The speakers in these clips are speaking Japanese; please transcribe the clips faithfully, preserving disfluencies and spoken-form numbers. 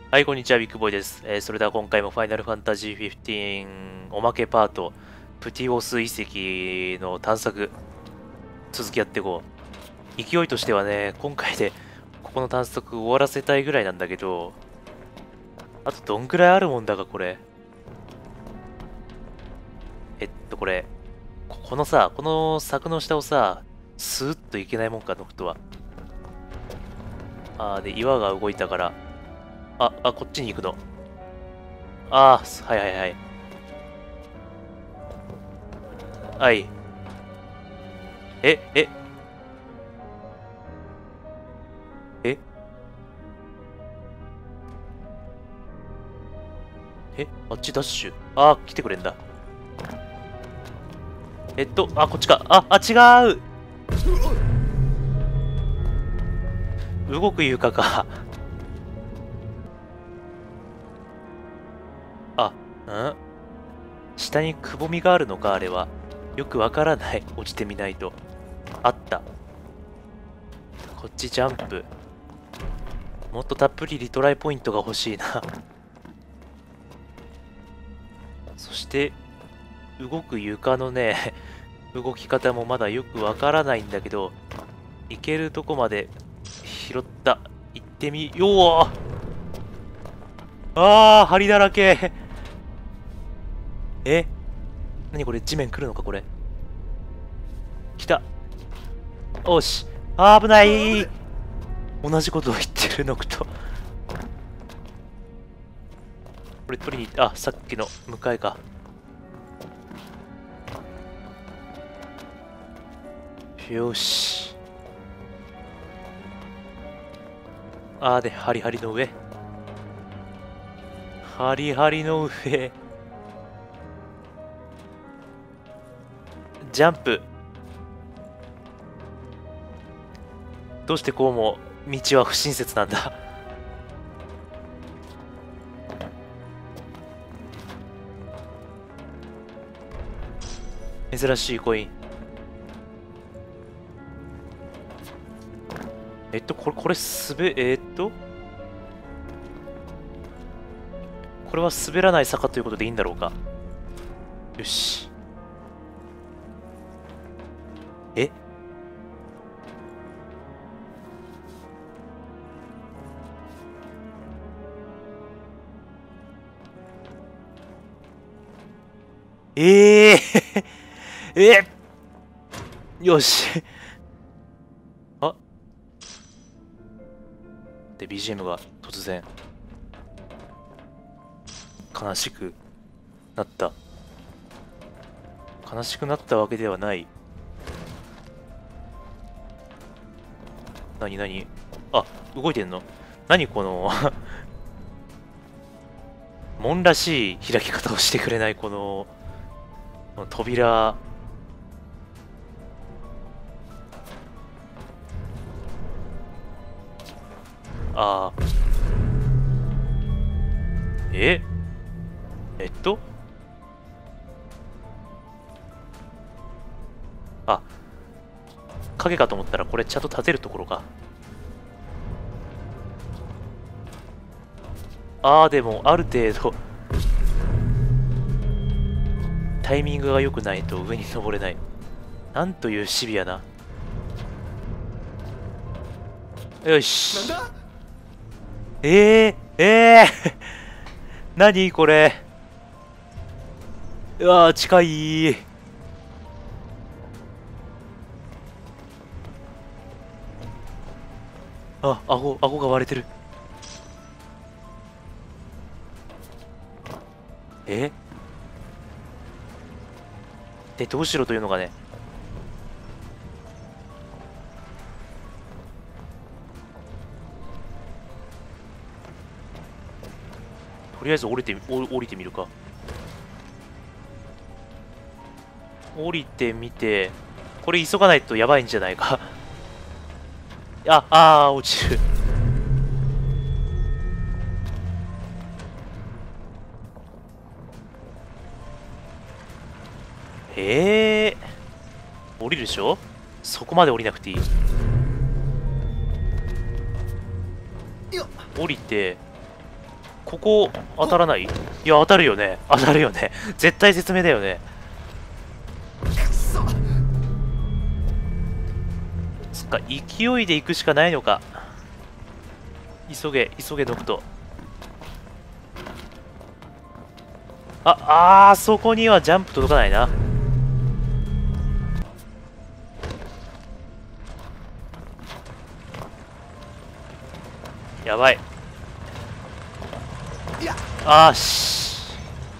はい、こんにちは、ビッグボーイです。えーそれでは今回もファイナルファンタジーじゅうごおまけパート、プティオス遺跡の探索、続きやっていこう。勢いとしてはね、今回でここの探索終わらせたいぐらいなんだけど、あとどんぐらいあるもんだか、これ。えっと、これ、ここのさ、この柵の下をさ、スーッといけないもんか、ノクトは。あー、で、岩が動いたから、あ、あ、こっちに行くの。あー、はいはいはい。はい。え、え、え、え、あっちダッシュ。あー、来てくれんだ。えっと、あ、こっちか。あ、あ、違う。動く床か。あ、ん下にくぼみがあるのか、あれは。よくわからない。落ちてみないと。あった。こっちジャンプ。もっとたっぷりリトライポイントが欲しいな。そして、動く床のね、動き方もまだよくわからないんだけど、行けるとこまで拾った。行ってみよう。あー、針だらけ。え何これ、地面来るのか、これ。来た。おし。あー、危ない。同じことを言ってる、ノクト。これ取りに行って、あ、さっきの向かいか。よし。あーで、ハリハリの上。ハリハリの上。ジャンプ。どうしてこうも道は不親切なんだ。珍しいコイン。えっと、これ、これ、すべ、えっと、これは滑らない坂ということでいいんだろうか。よし。えええー、えよし。あで、ビージーエム が突然、悲しくなった。悲しくなったわけではない。なになにあ、動いてんの何この門らしい開き方をしてくれない、この、この扉。ああ。ええっとあ、影かと思ったらこれちゃんと立てるところか。ああ、でもある程度タイミングが良くないと上に登れない。なんというシビアな。よし。えー、えー、何これ。うわー、近い。あ、顎、顎が割れてる。えで、どうしろというのがね。とりあえず降りてみ、降降りてみるか。降りてみて、これ急がないとやばいんじゃないか。あ、あー、落ちる。ええー、降りるでしょそこまで降りなくていい。降りて、 ここ当たらない？いや、当たるよね。当たるよね。絶対説明だよね。そっか、勢いで行くしかないのか。急げ、急げ、ノクト。あ、あー、そこにはジャンプ届かないな。やばい。あーし。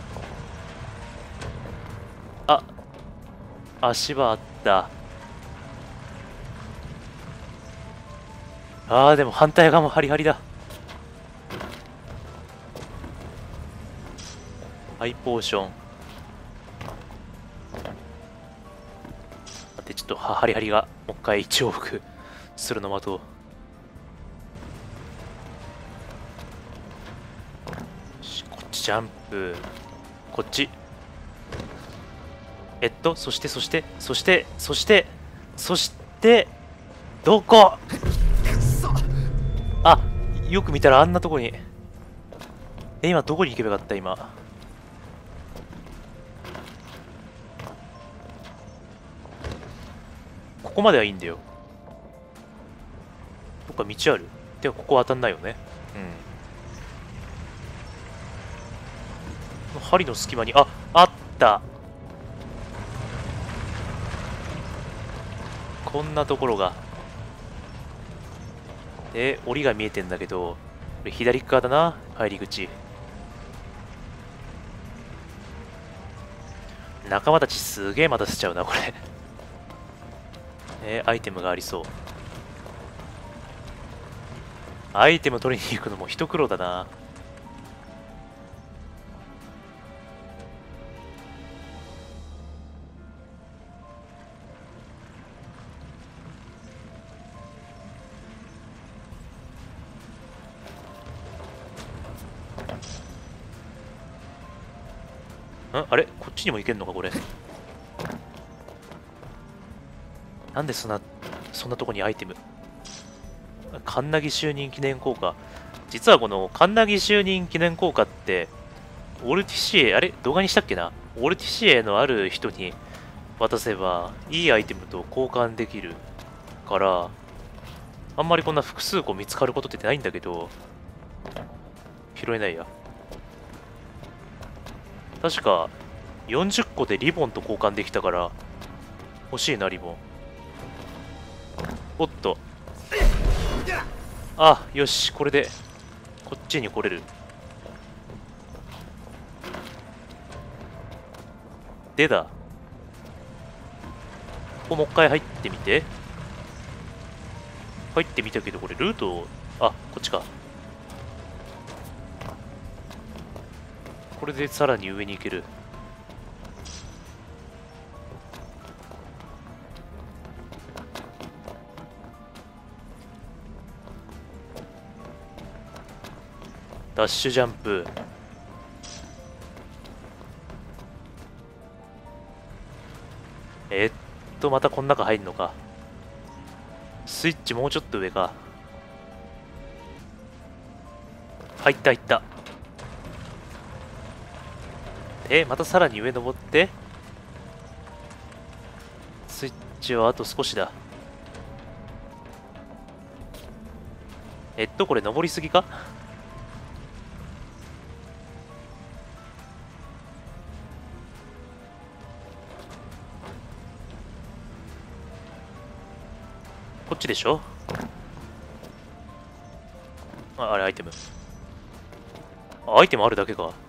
あ、足場あった。あー、でも反対側もハリハリだ。ハイポーション。待って、ちょっとハリハリがもう一回一往復するの待とう。こっちジャンプ。こっち。えっと、そしてそしてそしてそしてそしてどこ？あ、よく見たらあんなとこに。え、今どこに行けばよかった今。ここまではいいんだよ。どっか道ある？てかここ当たんないよね。うん。針の隙間に、あ、あった。こんなところが。で、檻が見えてんだけど、これ左側だな、入り口。仲間たちすげえ待たせちゃうな、これ。えー、アイテムがありそう。アイテム取りに行くのも一苦労だな。んあれこっちにも行けんのかこれ。なんでそんな、そんなとこにアイテム。カンナギ就任記念硬貨。実はこのカンナギ就任記念硬貨って、オルティシエ、あれ動画にしたっけな、オルティシエのある人に渡せば、いいアイテムと交換できるから、あんまりこんな複数個見つかることってないんだけど、拾えないや。確か、よんじゅっこでリボンと交換できたから、欲しいな、リボン。おっと。あ、よし、これで、こっちに来れる。でだ。ここもう一回入ってみて。入ってみたけど、これルート、あ、こっちか。これでさらに上に行ける。ダッシュジャンプ。えー、っと、またこの中入んのか。スイッチもうちょっと上か。入った入った。え、またさらに上登って。スイッチはあと少しだ。えっと、これ登りすぎか？こっちでしょ？あ、あれアイテム。あ、アイテムあるだけか。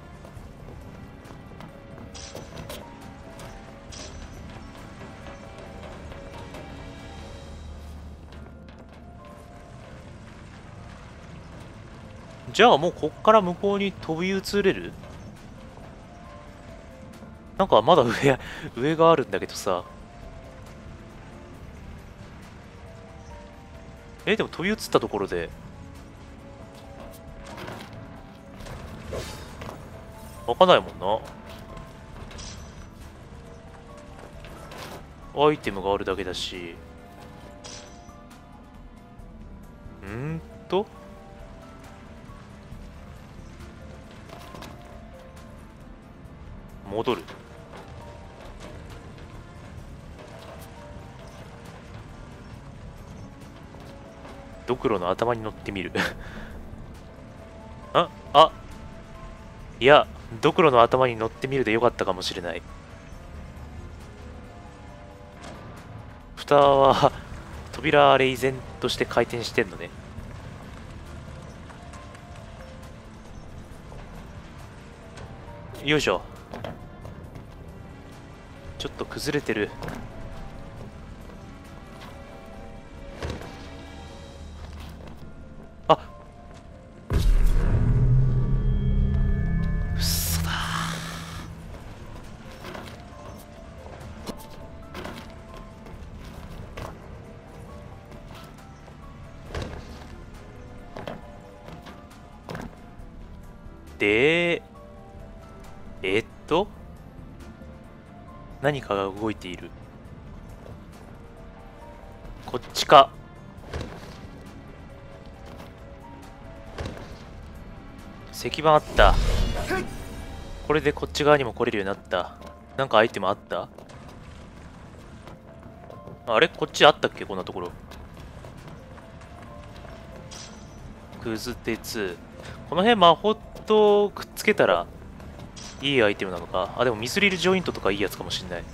じゃあもうこっから向こうに飛び移れる？なんかまだ上、上があるんだけどさ。え、でも飛び移ったところで。開かないもんな。アイテムがあるだけだし。んーと戻る。ドクロの頭に乗ってみるああいや、ドクロの頭に乗ってみるでよかったかもしれない。蓋は扉あれ依然として回転してんのね。よいしょ。ちょっと崩れてる。あっ、嘘だ。でえっと何かが動いている。こっちか。石板あった。これでこっち側にも来れるようになった。なんかアイテムあった？あれこっちあったっけ？こんなところ。くず鉄。この辺魔法とくっつけたらいいアイテムなのか。あ、でもミスリルジョイントとかいいやつかもしんない。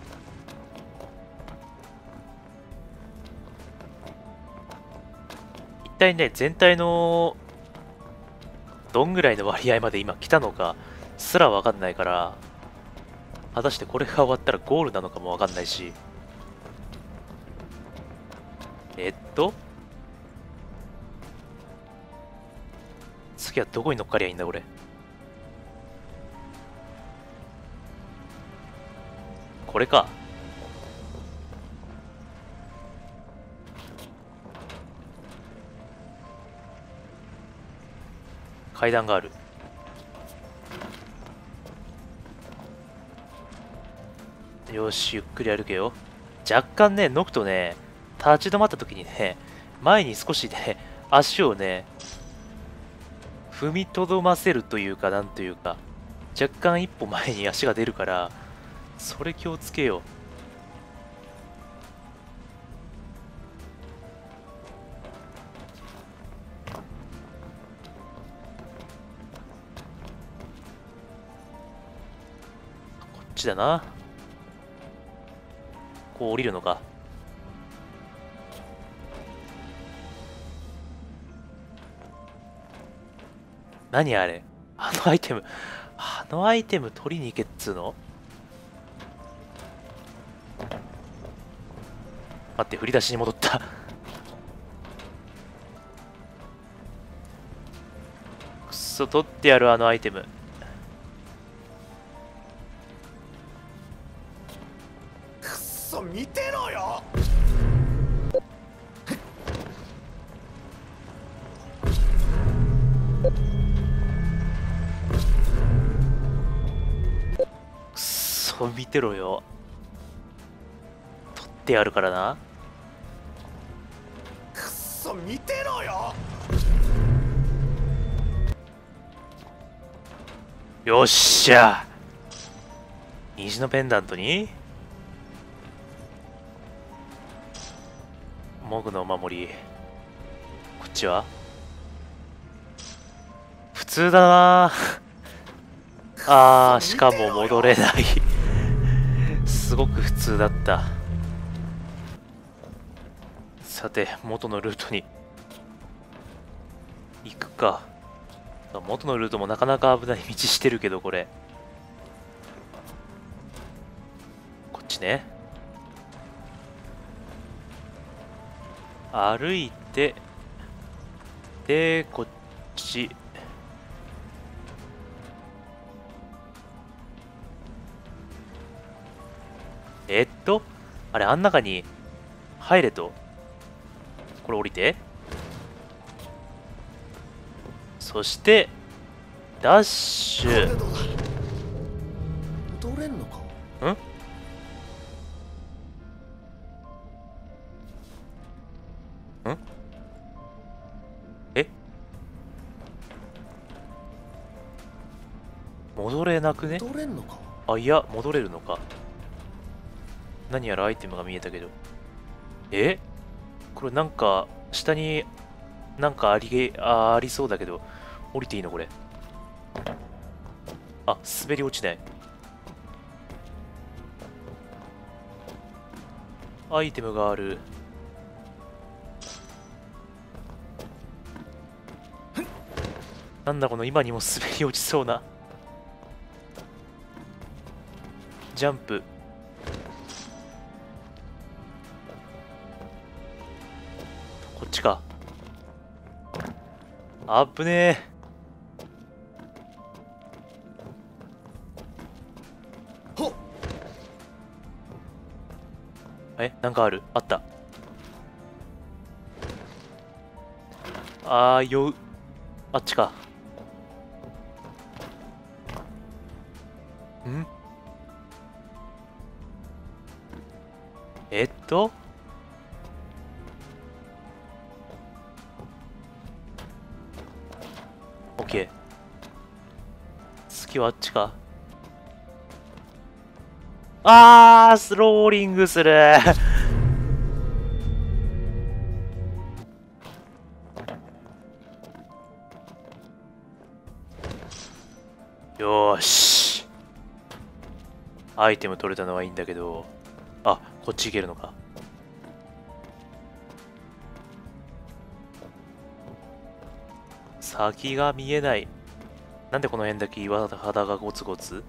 一体ね、全体のどんぐらいの割合まで今来たのかすらわかんないから、果たしてこれが終わったらゴールなのかもわかんないし。えっと次はどこに乗っかりゃいいんだ俺。これか。階段がある。よし、ゆっくり歩けよ。若干ね、ノクとね、立ち止まった時にね、前に少しね、足をね、踏みとどませるというか、なんというか、若干一歩前に足が出るから、それ気をつけよう。こっちだな。こう降りるのか。何あれ？あのアイテム、あのアイテム取りに行けっつうの？待って、振り出しに戻ったくそ、取ってやる、あのアイテム。 くっそ、見てろよ。 くそ、見てろよ。取ってやるからな。 くっそ、見てろよ。 よっしゃ。虹のペンダントにモグのお守り。こっちは普通だなあー、しかも戻れないすごく普通だった。さて、元のルートに行くか。元のルートもなかなか危ない道してるけど、これこっちね。歩いて、でこっち。えっとあれ、あん中に入れと。これ降りて、そしてダッシュ。 戻れんのか？ んんえ戻れなくね？ 戻れんのか？ あ、いや、戻れるのか。何やらアイテムが見えたけど。え、これなんか、下になんかありげ、あ、ありそうだけど、降りていいのこれ。あ、滑り落ちない。アイテムがある。なんだこの今にも滑り落ちそうな。ジャンプ。こっちか。あっぶねほっ。 え。え、なんかある。あった。あー、酔う。あっちか。ん、えっとオッケー。次はあっちか。あー、スローリングするよーし。アイテム取れたのはいいんだけど、あ、こっち行けるのか。先が見えない。なんでこの辺だけ岩肌がゴツゴツ。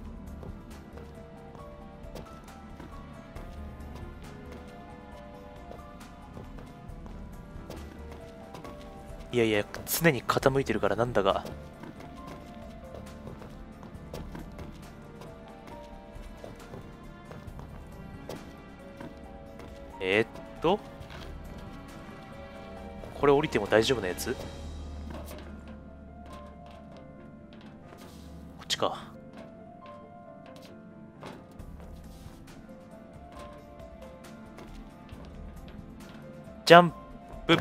いやいや、常に傾いてるからなんだが。えー、っとこれ降りても大丈夫なやつ？こっちか。ジャンプ。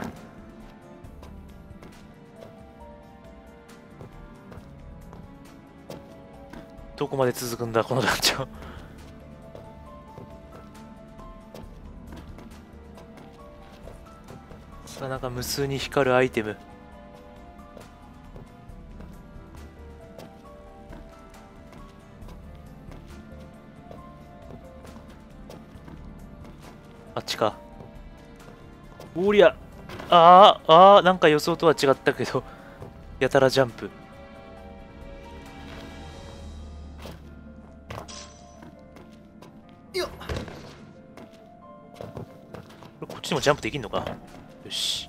どこまで続くんだこの団長さあ、なんか無数に光るアイテム。あっちか。おりゃ。あーあー、なんか予想とは違ったけどやたらジャンプ。 よっ。 こっちにもジャンプできんのか。よし。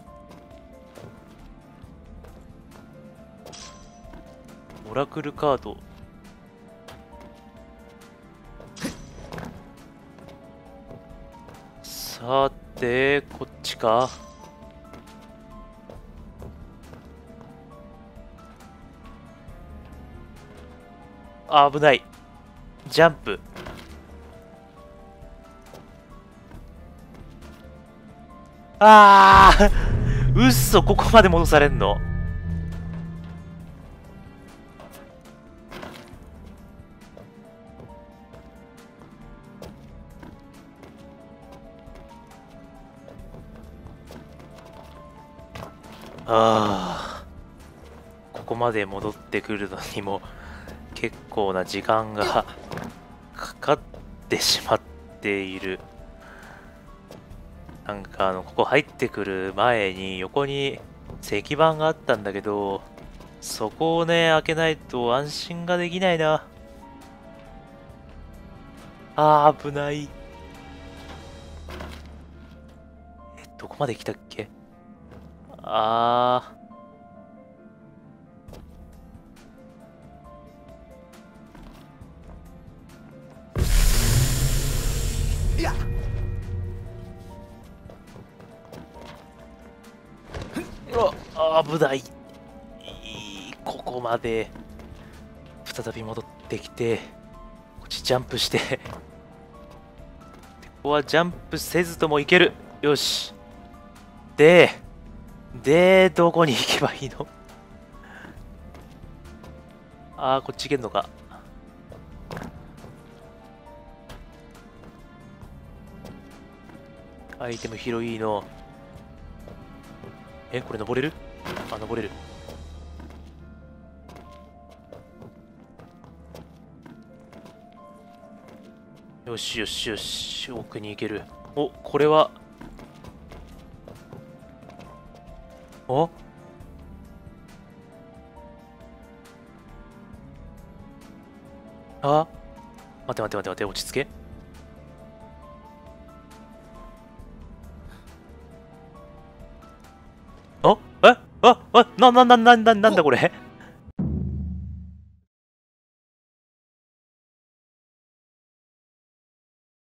オラクルカード。さて、こっちか。あ、危ない。ジャンプ。ああうっそ、ここまで戻されんの。ああ、ここまで戻ってくるのにも結構な時間がかかってしまっている。なんかあのここ入ってくる前に横に石板があったんだけど、そこをね開けないと安心ができないな。あー、危ない。え、どこまで来たっけ。あいや。 ー、あ、危ない。ここまで再び戻ってきて、こっちジャンプしてここはジャンプせずともいける。よし。ででどこに行けばいいの。ああ、こっち行けんのか。 アイテム拾いの。え、これ登れる？あ、登れる。よしよしよし、奥に行ける。お、これは。お、あ、待て待て待て待て、落ち着け。あ、え、あ、あ、な、な、な、な、な、なんだこれ。